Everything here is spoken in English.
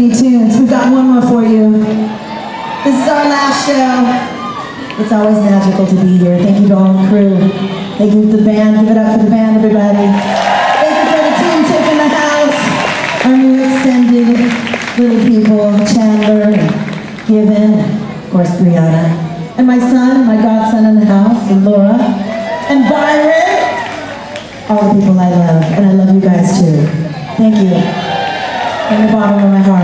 Disney tunes. We've got one more for you. This is our last show. It's always magical to be here. Thank you to all the crew. Thank you to the band. Give it up for the band, everybody. Thank you for the team Tiff in the house. Our new extended little people, Chandler, and Given, of course Brianna. And my son, my godson in the house, and Laura. And Byron. All the people I love. And I love you guys too. Thank you. From the bottom of my heart.